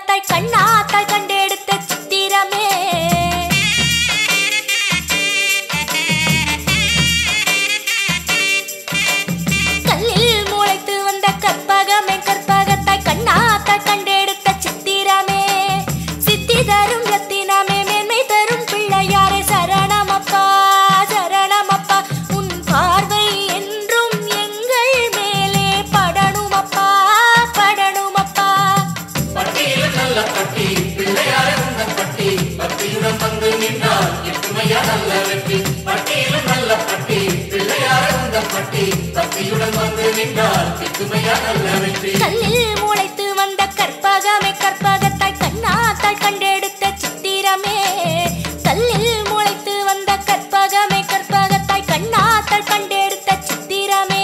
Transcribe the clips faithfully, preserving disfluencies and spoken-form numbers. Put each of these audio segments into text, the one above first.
கற்பகத்தை கண்ணாத்தாய் கண்டெடுத்த சித்திரமே. கல்லில் முளைத்து வந்த கற்பகமே கற்பகத்தை கண்ணாத்தாய் கண்டெடுத்த சித்திரமே. சித்தி தரும் ரத்தினமே மேன்மை தரும் பிள்ளையாரே சரணமப்பா சரணமப்பா. உன் பார்வை என்றும் எங்கள் மேலே படணுமப்பா படணுமப்பா. பட்டியில் நல்ல பட்டி பிள்ளையாரே உங்கள் பட்டி பட்டியுடன் வந்து நின்றால் எட்டுமையா நல்ல வெற்றி. பட்டியில் நல்ல பட்டி பிள்ளையாரே உங்கள் பட்டி பட்டியுடன் வந்து நின்றால் எட்டுமையா நல்ல வெற்றி. கல்லில் முளைத்து வந்த கற்பகமே கற்பகத்தாய் கண்ணாத்தாய் கண்டெடுத்த சித்திரமே. கல்லில் முளைத்து வந்த கற்பகமே கற்பகத்தாய் கண்ணாத்தாய் கண்டெடுத்த சித்திரமே.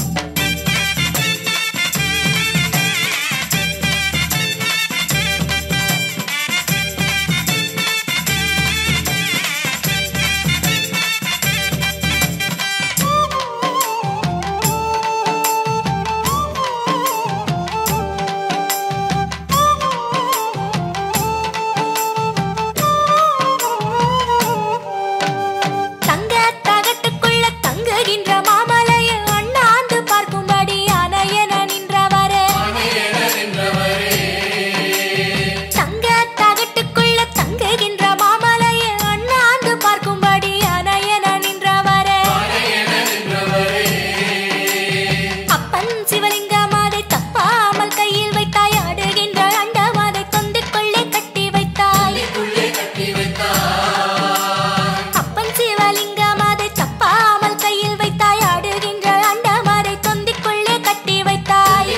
தங்க தகட்டுக்குள்ள தங்குகின்ற மாமலையை அண்ணாந்து பார்க்கும்படி அணையென நின்றவரே. தங்க தகட்டுக்குள்ள தங்குகின்ற மாமலையை அண்ணாந்து பார்க்கும்படி அணையென நின்றவரே. அப்பன் சிவலிங்கம் அதை தப்பாமல் கையில் வைத்தாய். ஆடுகின்ற அண்டம் அதை தொந்திக்குள்ளே கட்டி வைத்தாய். அப்பன் சிவலிங்கம் அதை தப்பாமல் கையில் வைத்தாய். ஆடுகின்ற அண்டம் அதை தொந்திக்குள்ளே கட்டி வைத்தாய்.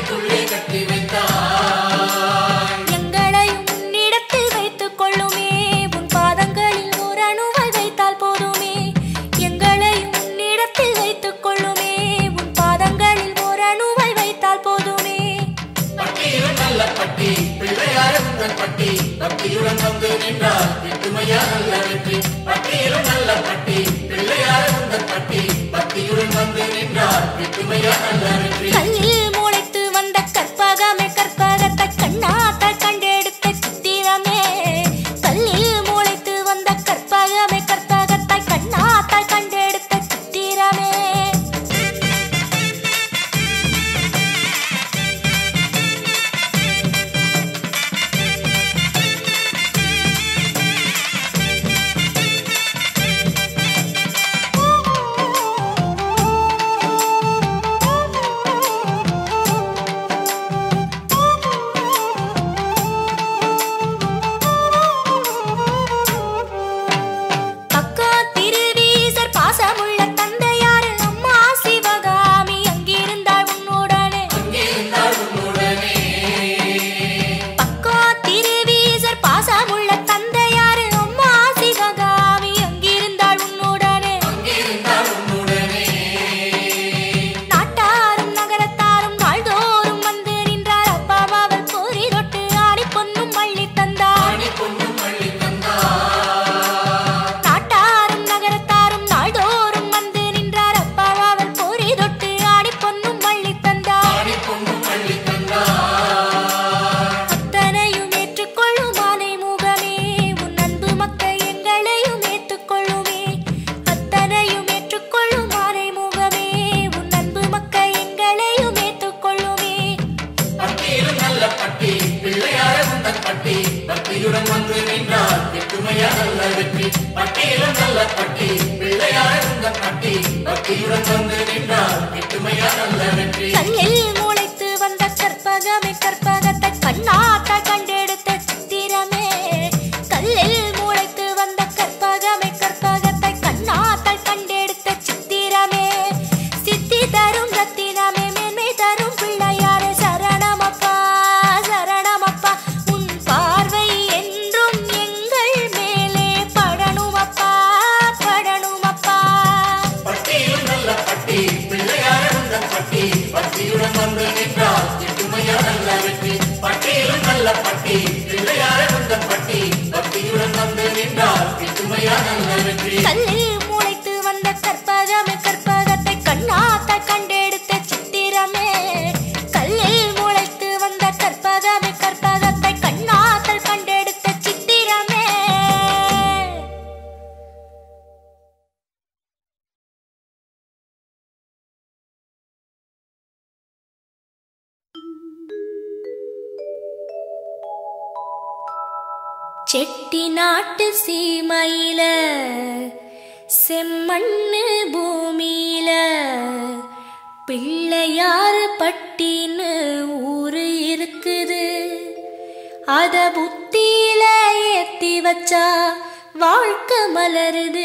எங்களையும் உன்னிடத்தில் வைத்துக் கொள்ளுமே. உன் பாதங்களில் ஒரு அணுவை வைத்தால் போதுமே. எங்களையும் உன்னிடத்தில் வைத்துக் கொள்ளுமே. உன் பாதங்களில் ஒரு அணுவை வைத்தால் போதுமே. பட்டியில் நல்ல பட்டி பிள்ளையாரே உங்கள் பட்டி பட்டியுடன் வந்து நின்றால் எட்டுமையா நல்ல வெற்றி. பட்டியில் நல்ல பட்டி பிள்ளையாரே உங்கள் பட்டி பட்டியுடன் வந்து நின்றால் எட்டுமையா நல்ல வெற்றி. கல்லில் முளைத்து வந்த கற்பகமே கற்பகத்தை கண்ணாத்தாய் கண்டெடுத்த சித்திரமே. கல்லில் முளைத்து வந்த கற்பகமே கற்பகத்தை கண்ணாத்தாய் கண்டெடுத்த சித்திரமே. பக்கம் திருவீசர் பாசமுள்ள தந்தையாரு அம்மா சிவகாமி அங்கிருந்தாள் உன்னுடனே. பக்கம் திருவீசர் பாசமுள்ள தந்தையாரு அம்மா சிவகாமி அங்கிருந்தாள் உன்னுடனே. நாட்டாரும் நகரத்தாரும் நாள்தோறும் வந்து நின்றார். அப்பாவாவல் போரி தொட்டு ஆடி பொன்னும் மள்ளி தந்தார். நாட்டாரும் நகரத்தாரும் நாள்தோறும் வந்து நின்றார். அப்பாவாவல் போரி தொட்டு ஆடி பொன்னும் மள்ளி தந்தார். அத்தனையும் ஏற்றுக்கொள்ளும் ஆனை முகமே. உன் அன்பு மக்கள் எங்களையும் ஏற்றுக்கொள்ளுமே. அத்தனையும் ஏற்றுக்கொள்ளும் ஆனை முகமே. உன் அன்பு மக்கள் எங்களையும் ஏற்றுக்கொள்ளுமே. பட்டியில் நல்ல பட்டி பிள்ளையாரே உங்கள் பட்டி பட்டியுடன் வந்து நின்றால் எட்டுமையா நல்ல வெற்றி. பட்டியில் நல்ல பட்டி பிள்ளையாரே உங்கள் பட்டி பட்டியுடன் வந்து நின்றால் எட்டுமையா நல்ல வெற்றி. கல்லில் முளைத்து வந்த கற்பகமே கற்பகத்தை கண்ணாத்தாய் கண்டெடுத்த சித்திரமே. கல்லில் முளைத்து வந்த கற்பகமே கற்பகத்தை கண்ணாத்தாய் கண்டெடுத்த சித்திரமே. சித்தி தரும் ரத்தினமே மேன்மை தரும் பிள்ளையாரே சரணமப்பா சரணமப்பா. உன் பார்வை என்றும் எங்கள் மேலே படணுமப்பா படணுமப்பா. பட்டியில் நல்ல பட்டி பிள்ளையாரே உங்கள் பட்டி பட்டியுடன் வந்து நின்றால் எட்டுமையா நல்ல வெற்றி. பட்டியில் நல்ல பட்டி பிள்ளையாரே உங்கள் பட்டி பட்டியுடன் வந்து நின்றால் எட்டுமையா நல்ல வெற்றி. கல்லில் முளைத்து வந்த கற்பகமே கற்பகத்தை கண்ணாத்தாய் கண்டெடுத்த சித்திரமே. கல்லில் முளைத்து வந்த கற்பகமே கற்பகத்தை கண்ணா செட்டிநாட்டு சீமையில செம்மண்ணு பூமியில பிள்ளையார்பட்டின்னு ஊரு இருக்குது. அத புத்தியில ஏத்தி வச்சா வாழ்க்கை மலருது.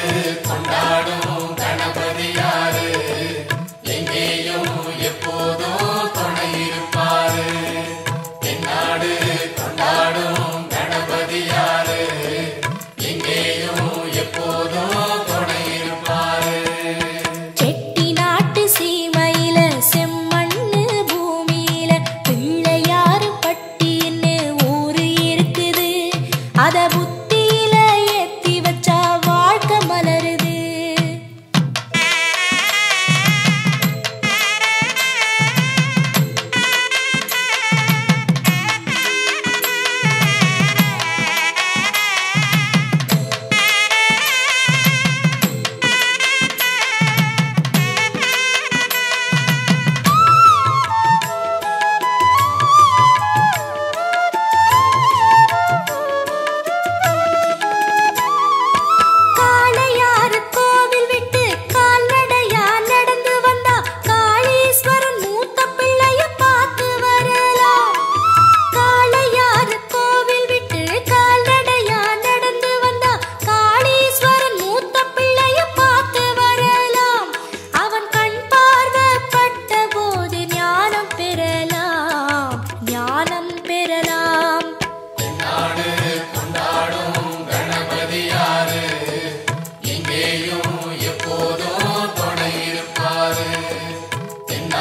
கொண்டாடும் கணபதியாரு எங்கேயும் எப்போதும்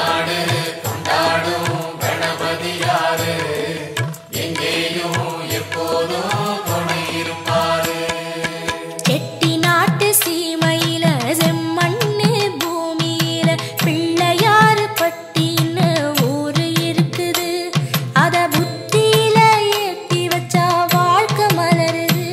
தென்னாடு கொண்டாடும் கணபதி யாரு, எங்கேயும் எப்போதும் துணை இருப்பாரு. செட்டி நாட்டு சீமையில செம்மண்ணு பூமியில பிள்ளையாறு பட்டின்னு ஊரு இருக்குது. அத புத்தியில ஏத்தி வச்சா வாழ்க்கை மலருது.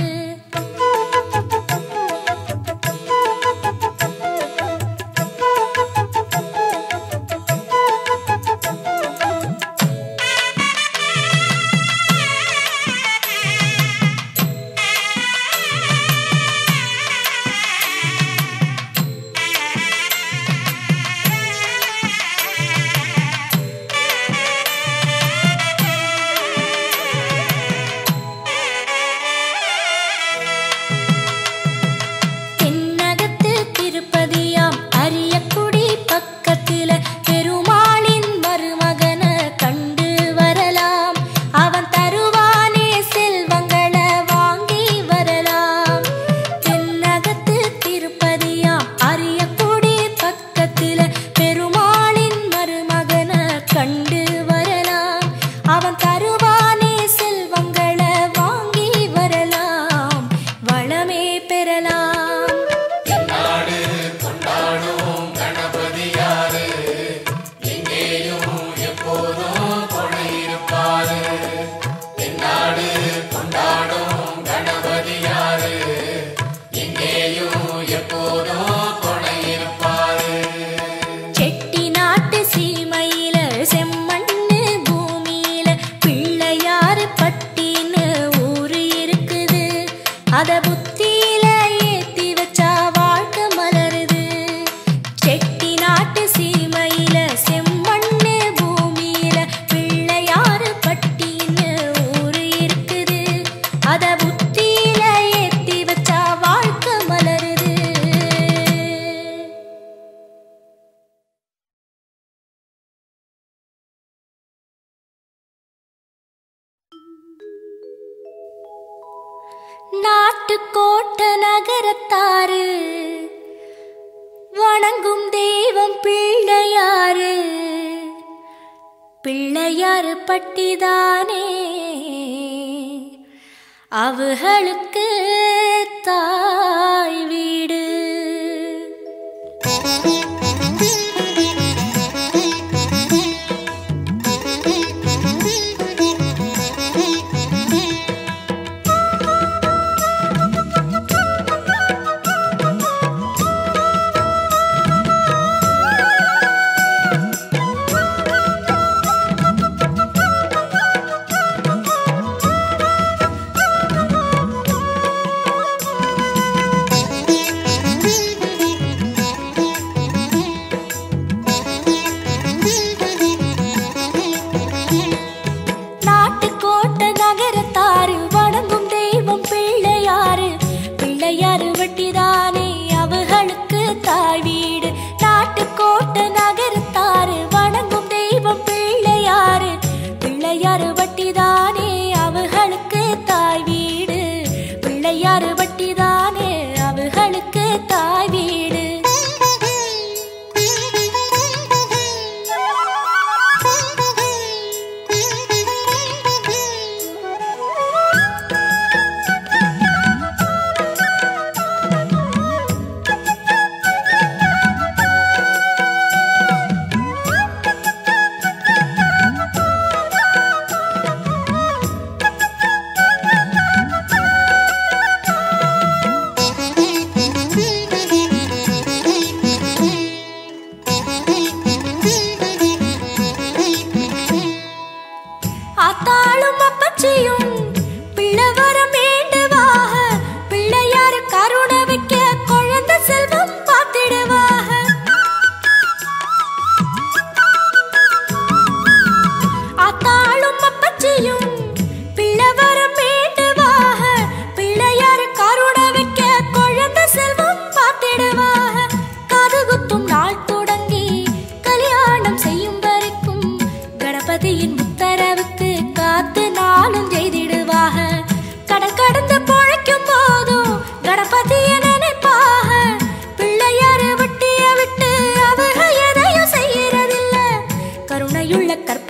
தென்னகத்து திருப்பதியாம் அரியக்குடி பக்கத்துல பெருமாளின் மருமகன கண்டு வரலாம். அவன் தருவானே செல்வங்களை வாங்கி வரலாம். தென்னகத்து திருப்பதியாம் அரியக்குடி பக்கத்துல பெருமாளின் மருமகன கண்டு வரலாம். அவன் தருவானே செல்வங்களை வாங்கி வரலாம். வளமே பெறலாம். தென்னாடு கொண்டாடும் கணபதி யாரு, எங்கேயும் எப்போதும் துணை இருப்பாரு. தென்னாடு கொண்டாடும் கணபதி யாரு, எங்கேயும் எப்போதும் துணை இருப்பாரு. செட்டி நாட்டு சீமையில செம்மண்ணு பூமியில பிள்ளையாறு பட்டின்னு ஊரு இருக்குது. அத புத்தியில ஏத்தி வச்சா வாழ்க்கை மலருது. செட்டி நாட்டு சீமையில செம்மண்ணு பூமியில பிள்ளையாறு பட்டின்னு ஊரு இருக்குது. அத புத்தியில ஏத்தி வச்சா வாழ்க்கை மலருது. நாட்டுக்கோட்டை நகரத்தாரு வணங்கும் தெய்வம் பிள்ளையாரு. பிள்ளையாறு பட்டிதானே அவர்களுக்கு தாய் வீடு.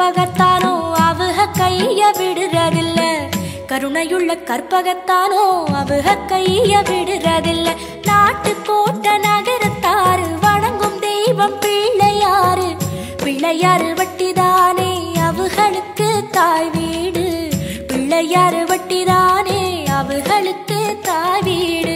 கற்பகத்தானோ அவுக கைய விடுறதில்ல. கருணையுள்ள கற்பகத்தானோ அவுக கைய விடுறதில்ல. நாட்டுக்கோட்டை நகரத்தாறு வணங்கும் தெய்வம் பிள்ளையாறு. பிள்ளையாறு வட்டிதானே அவுகளுக்கு தாய் வீடு. பிள்ளையாறு வட்டிதானே அவுகளுக்கு தாய் வீடு.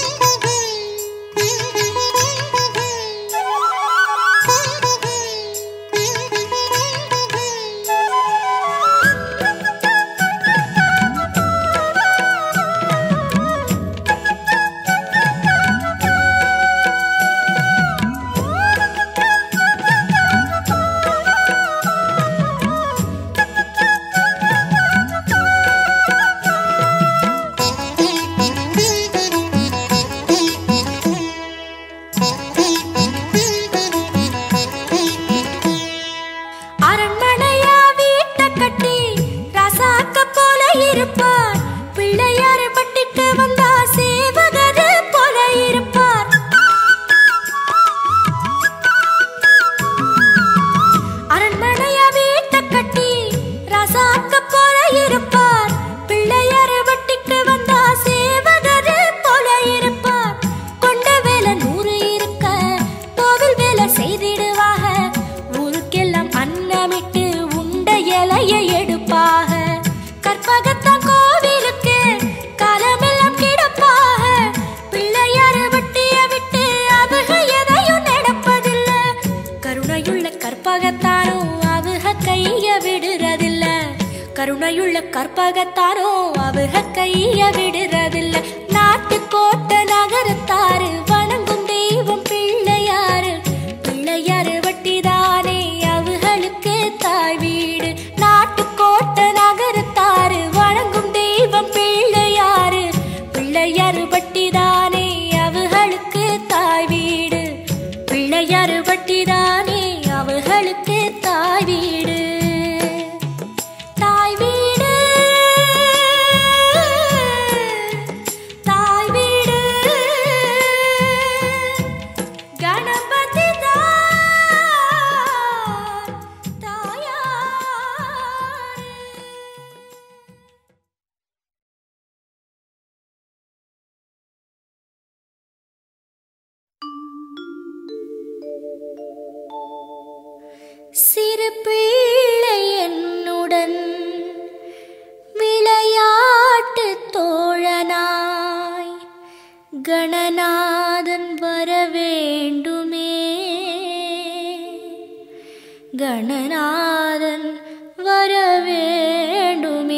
கருணையுள்ள கற்பகத்தாரோ அவுக கைய விடுறதில்ல. நாட்டுக்கோட்டை நகரத்தாறு வணங்கும் தெய்வம் பிள்ளையாறு. பிள்ளையாறு வட்டிதானே அவுகளுக்கு தாய் வீடு. நாட்டுக்கோட்டை நகரத்தாறு வணங்கும் தெய்வம் பிள்ளையாறு. பிள்ளையாறு வட்டிதானே அவுகளுக்கு தாய் வீடு. பிள்ளையாறு வட்டிதானே அவுகளுக்கு தாய் வீடு. சிறு பிள்ளை என்னுடன் விளையாட்டு தோழனாய் கணநாதன் வர வேண்டுமே. கணநாதன் வர வேண்டுமே.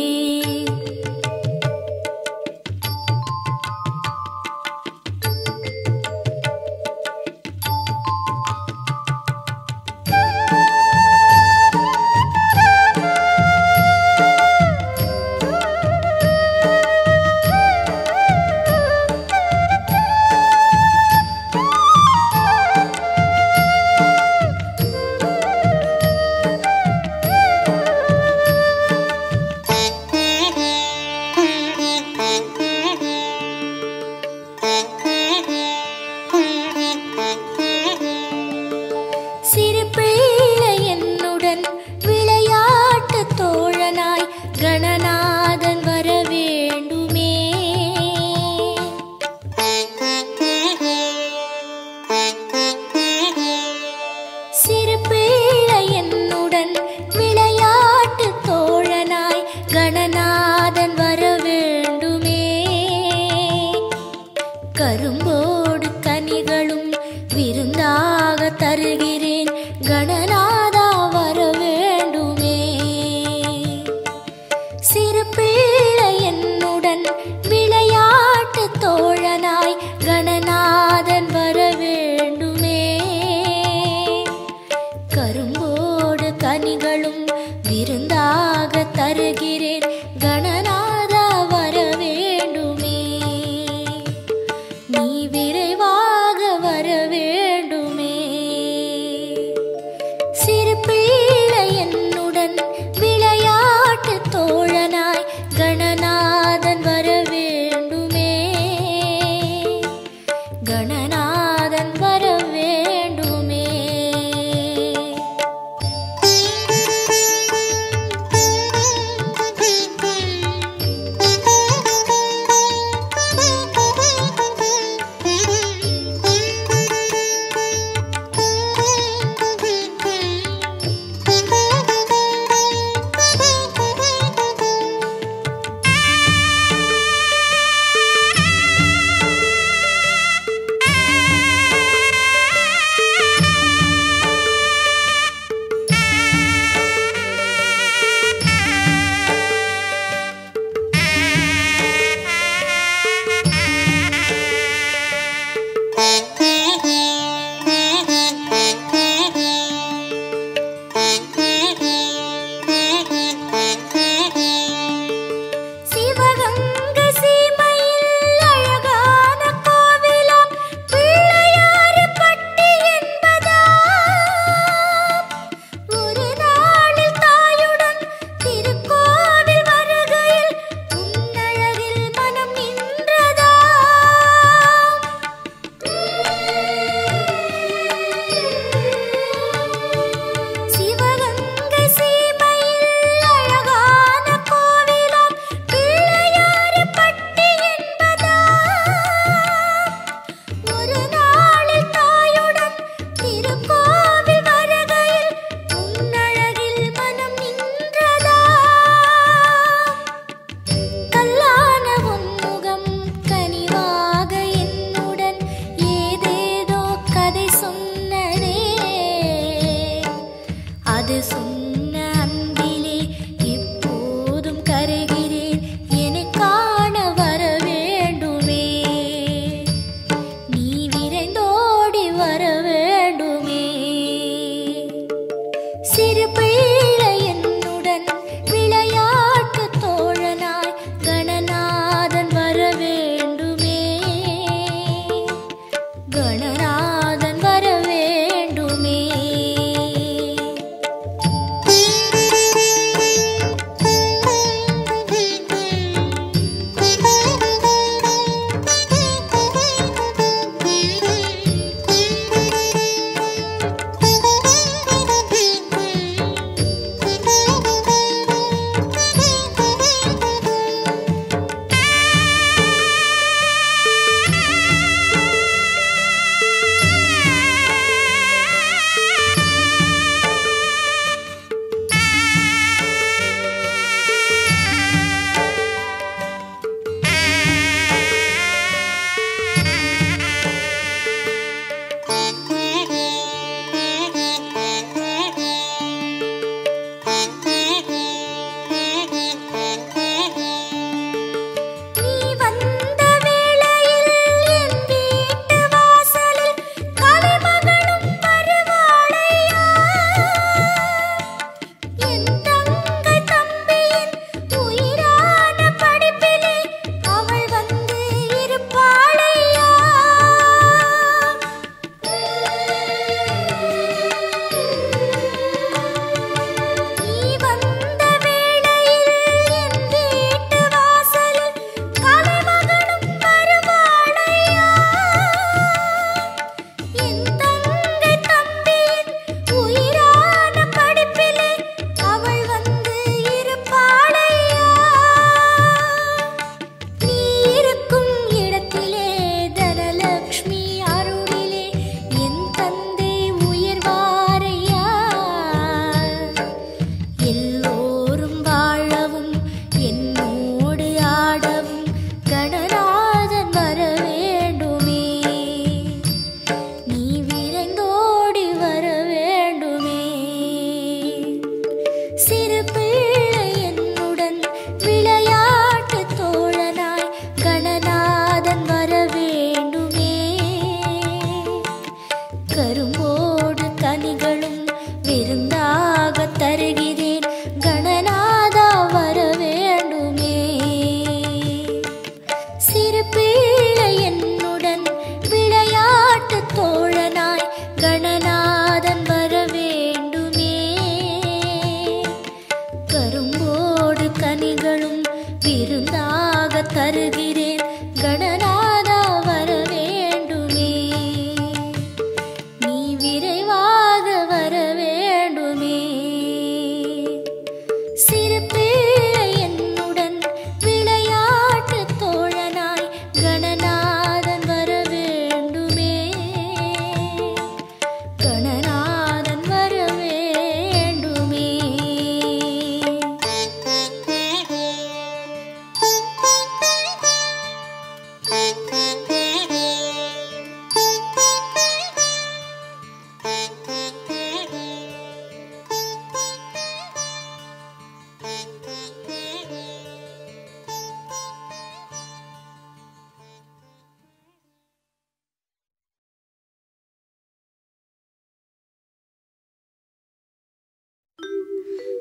கரும்போடு கனிகளும் விருந்தாக தருகிறேன். கணநாதா வர வேண்டுமே. சிறு பிள்ளை என்னுடன் விளையாட்டு தோழனாய் கணநாதன் வர வேண்டுமே. கரும்போடு கனிகளும் விருந்தாக தருகிறேன். கணநாதா வர வேண்டுமே. நீ விரைவாக வர வேண்டுமே. சிறு பிள்ளை என்னுடன் விளையாட்டு தோழனாய் கணநாதன் வர வேண்டுமே. கணநாதன் வர வேண்டுமே.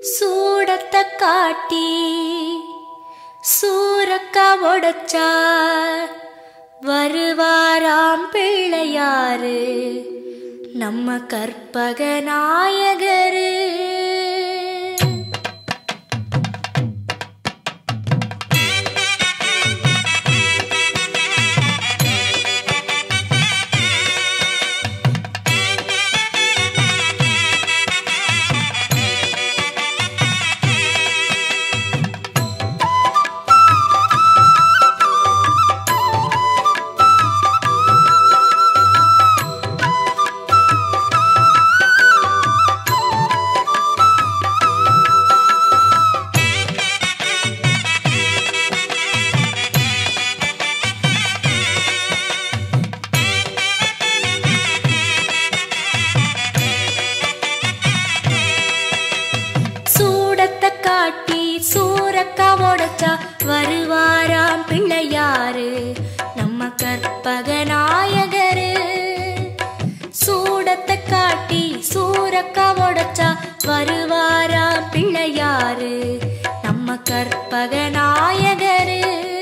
சூடத்தை காட்டி சூரக்கா உடைச்சா வருவாராம் பிள்ளையாரு நம்ம கற்பக நாயகரு. வருவாராம் பிள்ளையாரு நம்ம கற்பக நாயகரு. சூடத்தை காட்டி சூரக்கா உடைச்சா வருவாராம் பிள்ளையாரு நம்ம கற்பக நாயகரு.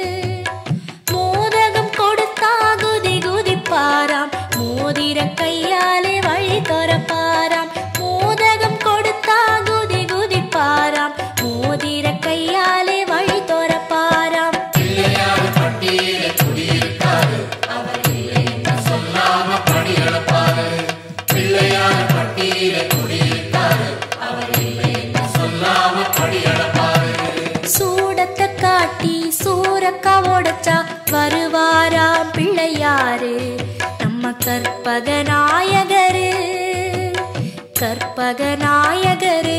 மோதகம் கொடுத்தா குதி குதிப்பாராம் மோதிர கையாலே வழி துறப்பாராம். மோதகம் கொடுத்தா குதி குதிப்பாராம் மோதிர கையாலே வழி துறப்பாராம். பிள்ளையார்பட்டியிலே குடியிருக்காரு அவர் இல்லைன்னு சொல்லாம படி அளப்பாரு. பிள்ளையார்பட்டியிலே குடியிருக்காரு அவர் இல்லைன்னு சொல்லாம படி அளப்பாரு. சூடத்தை காட்டி சூரக்கா உடைச்சா வருவாராம் பிள்ளையாரு நம்ம கற்பக நாயகரு கற்பக நாயகரு.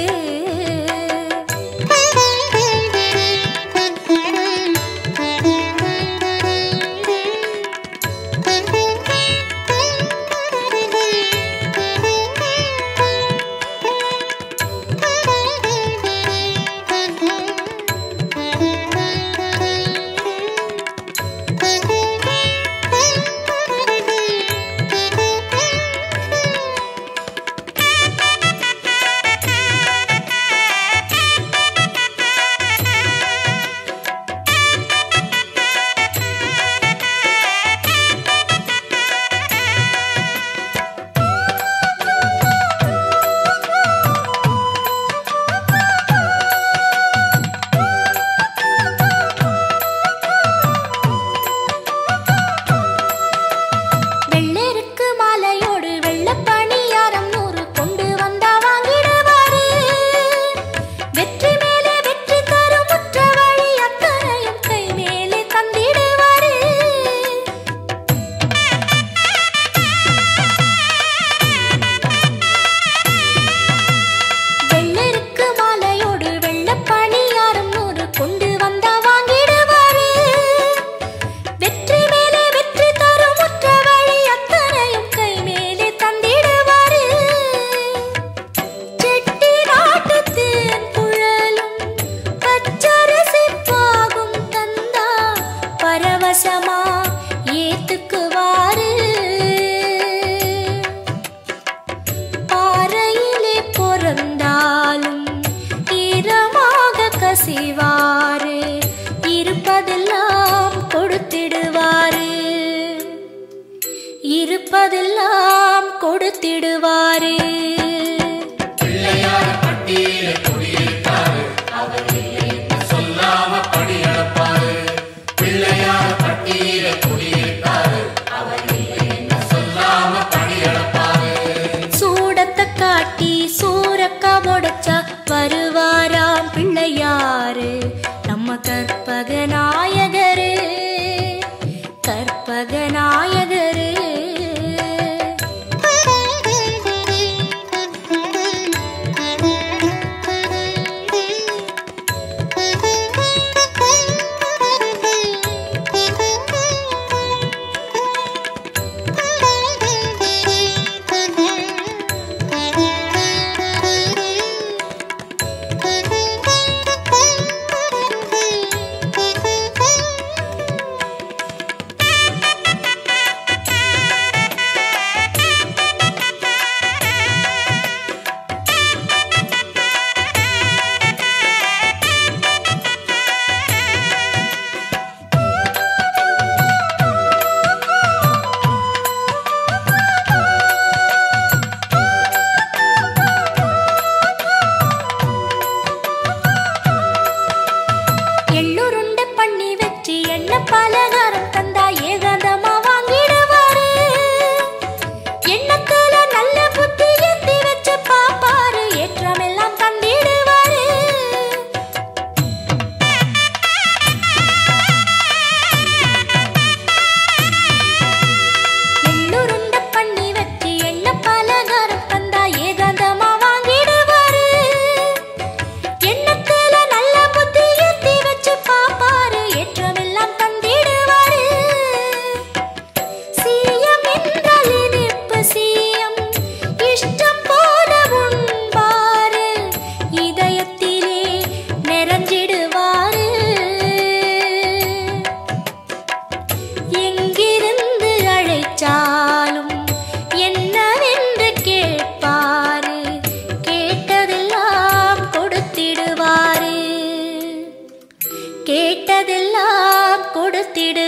சிவாரு இருப்பதெல்லாம் கொடுத்திடுவாரு இருப்பதெல்லாம் கொடுத்திடுவாரு. பிள்ளையார்பட்டியிலே குடியிருக்காரு அவர் இல்லைன்னு சொல்லாம படி அளப்பாரு. பிள்ளையார்பட்டியிலே குடியிருக்காரு அவர் இல்லைன்னு சொல்லாம படி அளப்பாரு. சூடத்தை காட்டி சூரக்கா உடைச்சா வருவாராம் பிள்ளையாரு நம்ம கற்பக நாயகரு கற்பக நாயகரு.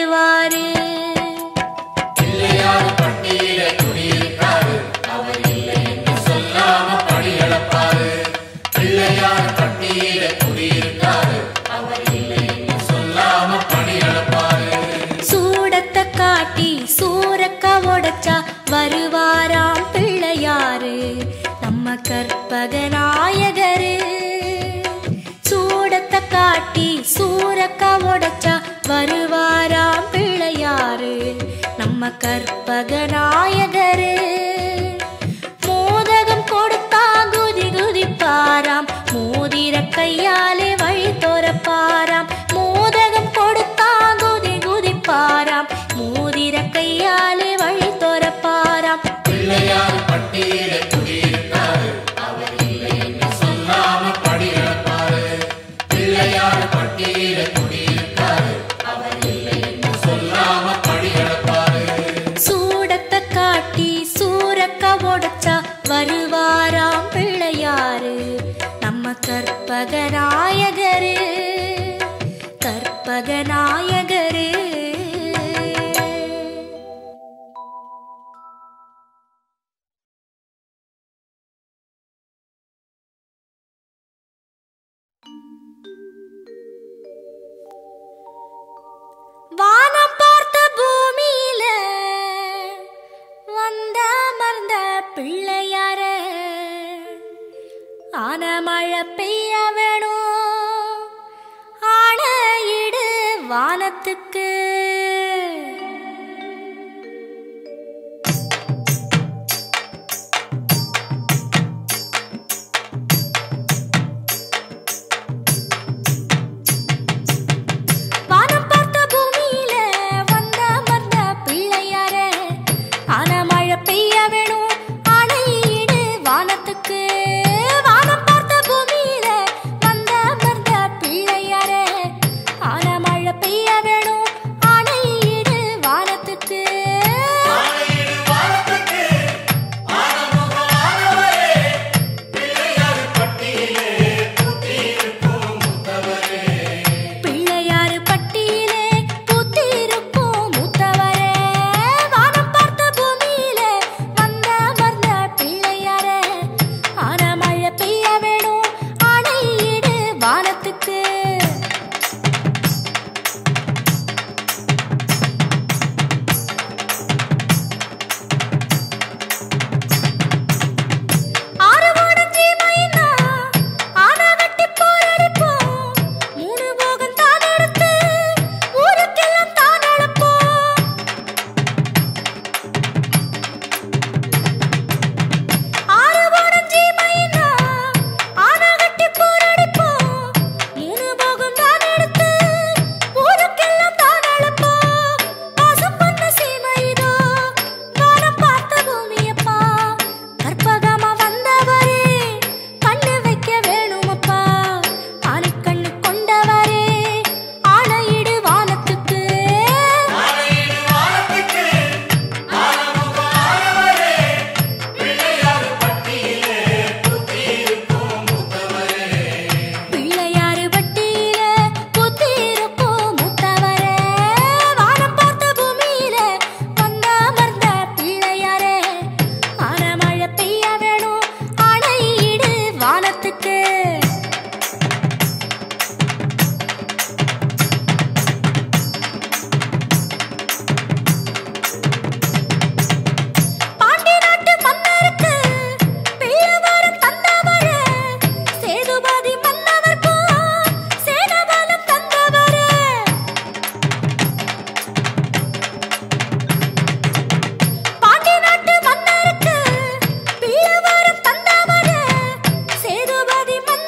வருவாரு. பிள்ளையார்பட்டியிலே குடியிருக்காரு, அவர் இல்லை என்று சொல்லாம படி அளப்பாரு. பிள்ளையார்பட்டியிலே குடியிருக்காரு, அவர் இல்லை என்று சொல்லாம படி அளப்பாரு. சூடத்தை காட்டி சூரக்கா உடைச்சா வருவாராம் பிள்ளையாரு, நம்ம கற்பக நாயகரு. சூடத்தை காட்டி சூரக்கா உடைச்சா வருவாராம் பிள்ளையாரு, நம்ம கற்பக நாயகரு. மோதகம் கொடுத்தா குதி குதிப்பாராம், மோதிர கையாலே வழி தோறப்பாராம். மோதகம் கொடுத்தா குதி குதிப்பாராம், மோதிர கையாலே வழி தோறப்பாராம். பிள்ளையார்பட்டியிலே குடியிருக்காரு, அவர் இல்லை என்று சொல்லாம படி அளப்பாரு. பிள்ளையார்பட்டியிலே குடியிருக்காரு, அவர் இல்லை என்று சொல்லாம படி அளப்பாரு. சூடத்தை காட்டி சூரக்கா உடைச்சா வருவாராம் பிள்ளையாரு, நம்ம கற்பக நாயகரு, கற்பக நாயகரு. வானம் பார்த்த பூமியில வந்த அமர்ந்த பிள்ளையார, ஆன மழை பெய்ய வேணும் ஆணையிடு வானத்துக்கு. வானம் பார்த்த பூமியில வந்த அமர்ந்த பிள்ளையார, ஆன மழை பெய்ய வேணும் ஆணையிடு வானத்துக்கு. வானம் பார்த்த பூமியில வந்த அமர்ந்த பிள்ளையார, ஆன மழை பெய்ய வேணும் ஆணையிடு வானத்துக்கு. ஆணையிடு வானத்துக்கு, ஆனமுகமானவரே, பிள்ளையார்பட்டியிலே பூத்திருக்கும் முத்தவரே. பிள்ளையார்பட்டியிலே பூத்திருக்கும் முத்தவரே, வானம் பார்த்த பூமியில வந்த அமர்ந்த பிள்ளையார, ஆன மழை பெய்ய வேணும் ஆணையிடு வானத்துக்கு. ஆறு ஓடஞ்சி மைனா ஆனா வெட்டி போரடிப்போம், மூணு போகம் தான் எடுத்து ஊருக்கெல்லாம் தான் அழைப்போம். ஆறு ஓடஞ்சி மைனா ஆனா வெட்டி போரடிப்போம், மூணு போகம் தான் எடுத்து ஊருக்கெல்லாம் தான் அழைப்போம். வாசம் பண்ண சீமைதோ வானம் பார்த்த பூமியப்பா, கற்பகமா வந்தவரே கண்ணு வைக்க வேணுமப்பா. ஆனை கண்ணு கொண்டவரே ஆணையிடு வானத்துக்கு. ஆணையிடு வானத்துக்கு, ஆனமுகமானவரே, பிள்ளையார்பட்டியிலே பூத்திருக்கும் முத்தவரே. பிள்ளையார்பட்டியில பூத்திருக்கும் முத்தவரே, வானம் பார்த்த பூமியில வந்த அமர்ந்த பிள்ளையாரே, ஆன மழை பெய்ய வேணும் ஆணையிடு வானத்துக்கு. பாண்டி நாட்டு மன்னருக்கு பிள்ளைவரம் தந்தவரே, சேதுபதி மன்னவர்க்கும் சேனபலம் தந்தவரே. பாண்டி நாட்டு மன்னருக்கு பிள்ளைவரம் தந்தவரே, சேதுபதி மன்னர்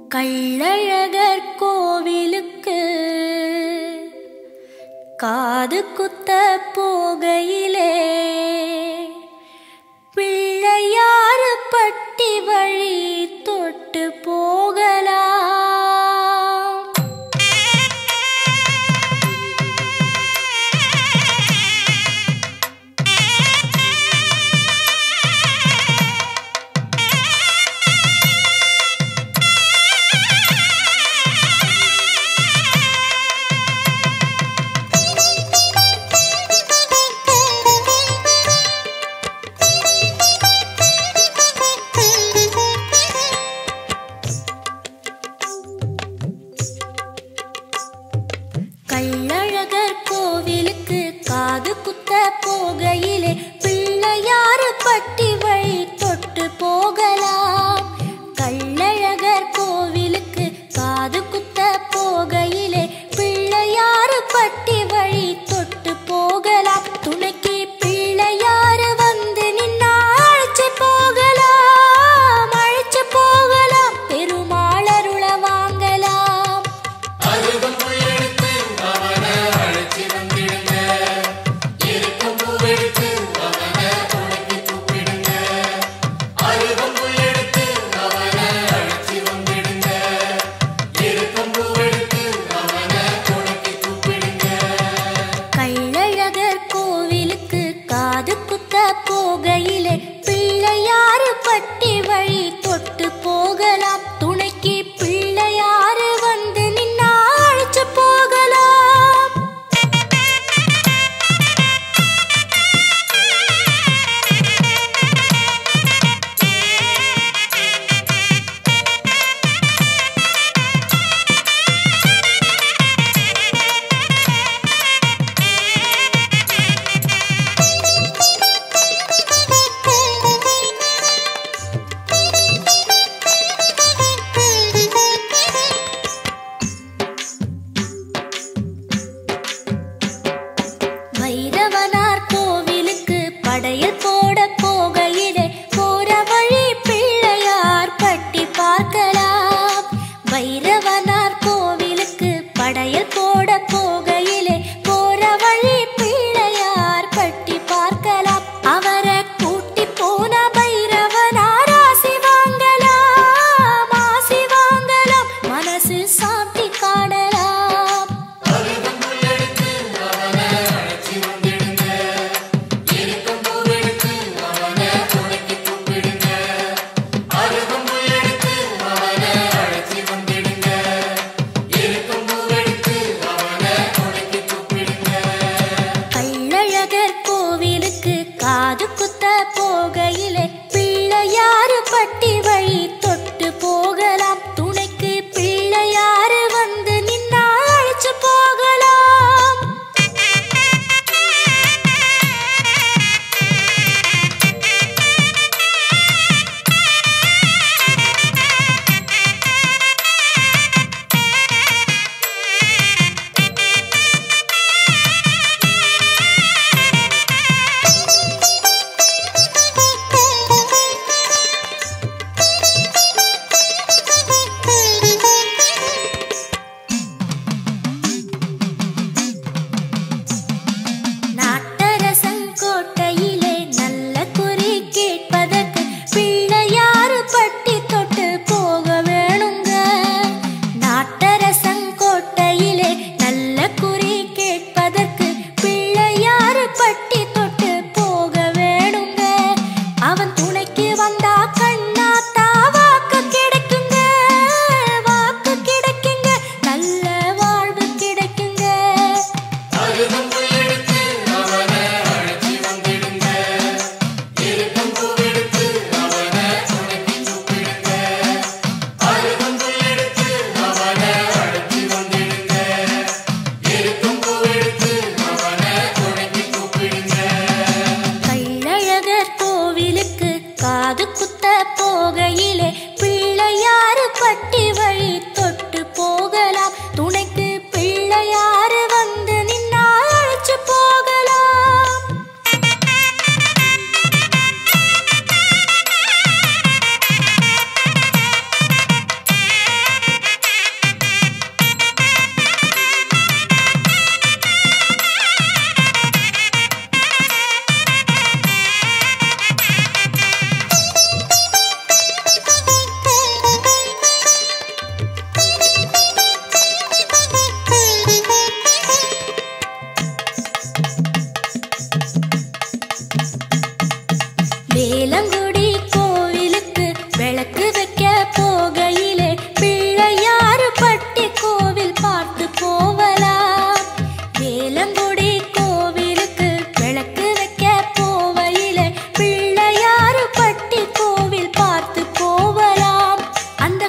கள்ளழகர் கோவிலுக்கு காது குத்த போகையிலே பிள்ளையார்பட்டி வழி தொட்டு போகலாம்.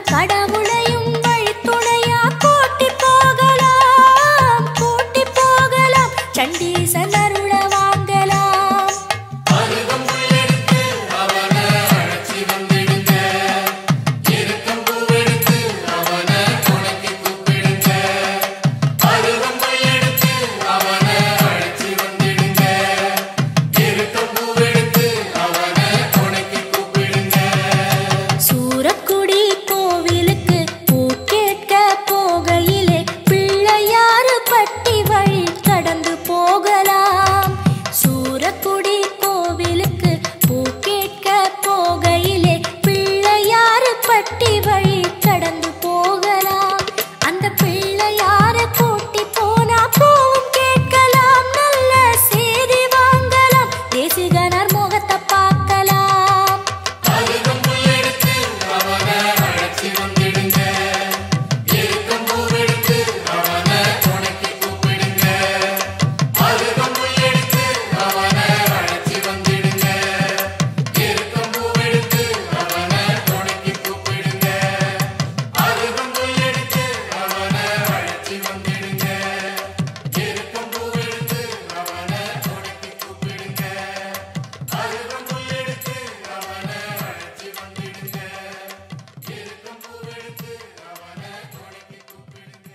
கடவுளையும் வழித்துணையா கூட்டி போகலாம், கூட்டி போகலாம், சண்டீசன் அருள வாங்கலாம். அருகம்புல்லெடுத்து அவனை அழைச்சி வந்திடுங்க, இருக்கம்பூவெடுத்து அவனை துணைக்கு கூப்பிடுங்க. அருகம்புல்லெடுத்து அவனை அழைச்சி வந்திடுங்க, இருக்கம்பூவெடுத்து அவனை துணைக்கு கூப்பிடுங்க. சூரக்குடி கோவிலுக்கு பூ கேட்க போகையிலே பிள்ளையார்பட்டி வழி கடந்து போகலாம். சூரக்குடி கோவிலுக்கு பூ கேட்க போகையிலே பிள்ளையார்பட்டி வழி கடந்து போகலாம். அந்த பிள்ளையார கூட்டி போனா பூவும் கேட்கலாம், நல்ல செய்தி வாங்கலாம், தேசிகனார் முகத்தை பார்க்கலாம். அருகம்புல்லெடுத்து அவனை அழைச்சி வந்திடுங்க, இருக்கம்பூவெடுத்து அவனை துணைக்கு கூப்பிடுங்க. அருகம்புல்லெடுத்து அவனை அழைச்சி வந்திடுங்க, இருக்கம்பூவெடுத்து அவனை துணைக்கு கூப்பிடுங்க. அருகம்புல்லெடுத்து அவனை அழைச்சி வந்திடுங்க, இருக்கம்பூவெடுத்து அவனை துணைக்கு கூப்பிடுங்க. அருகம்புல்லெடுத்து அவனை அழைச்சி வந்திடுங்க, இருக்கம்பூவெடுத்து அவனை துணைக்கு கூப்பிடுங்க.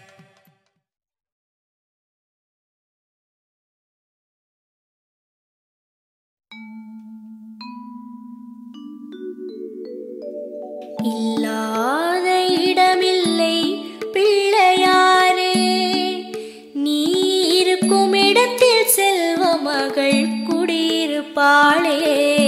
இல்லாத இடமில்லை பிள்ளையாரே, நீ இருக்கும் இடத்தில் செல்வ மகள் குடியிருப்பாளே.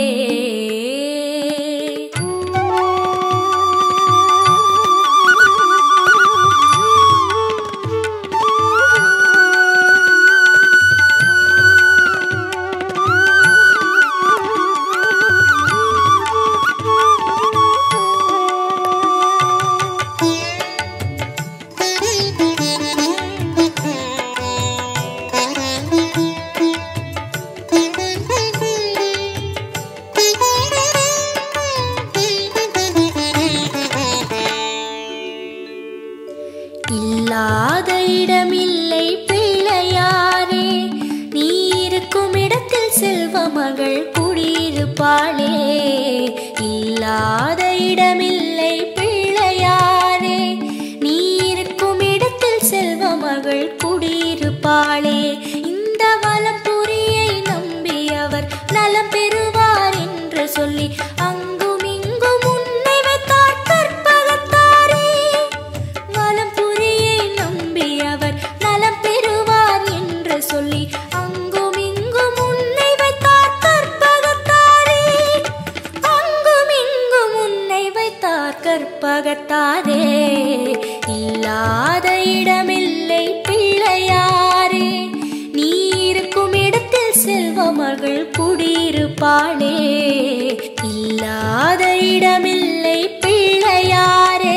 இல்லாத இடமில்லை பிள்ளையாரே, நீ இருக்கும் இடத்தில் செல்வ மகள் குடியிருப்பாளே. இல்லாத இடமில்லை பிள்ளையாரே, நீ இருக்கும் இடத்தில் செல்வ மகள் குடியிருப்பாளே. இந்த வலம்புரியை நம்பி அவர் நலம் பெறுவார் என்று சொல்லி அங்கும் இங்கும் உன்னை வைத்தார் கற்பகத்தாரே. வலம்புரியை நம்பி அவர் நலம் பெறுவார் என்று சொல்லி அங்கும் இங்கும் உன்னை வைத்தார் கற்பகத்தாரே. அங்கும் இங்கும் உன்னை வைத்தார் கற்பகத்தாரே. இல்லாத இடமில்லை பிள்ளையாரே, நீ இருக்கும் இடத்தில் செல்வ மகள் குடியிருப்பாளே. இல்லாத இடமில்லை பிள்ளையாரே.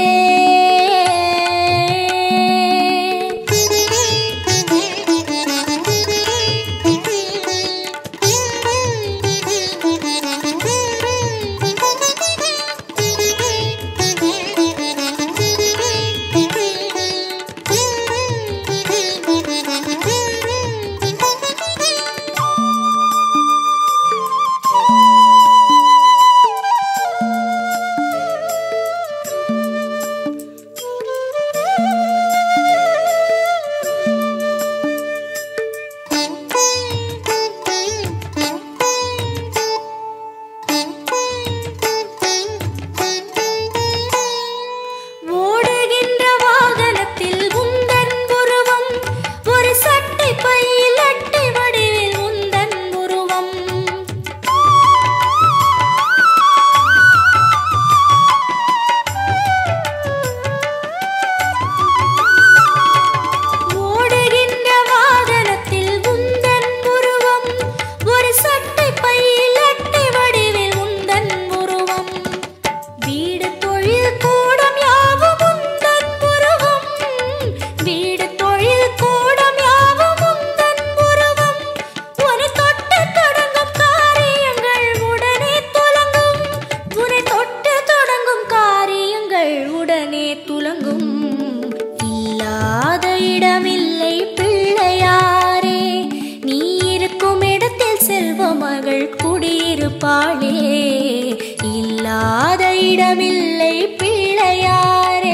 துலங்கும். இல்லாத இடமில்லை பிள்ளையாரே, நீ இருக்கும் இடத்தில் செல்வ மகள் குடியிருப்பாளே. இல்லாத இடமில்லை பிள்ளையாரே.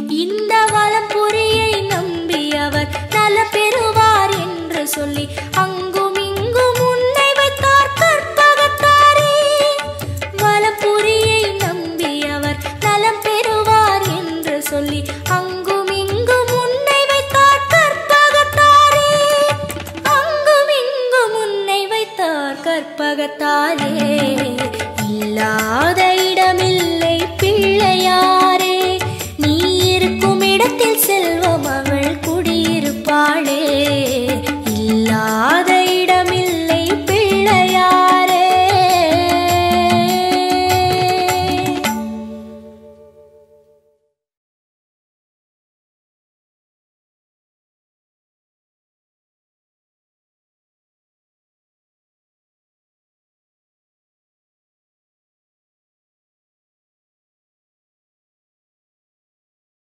இந்த வளம்புரியை நம்பி அவர் நல பெறுவார் என்று சொல்லி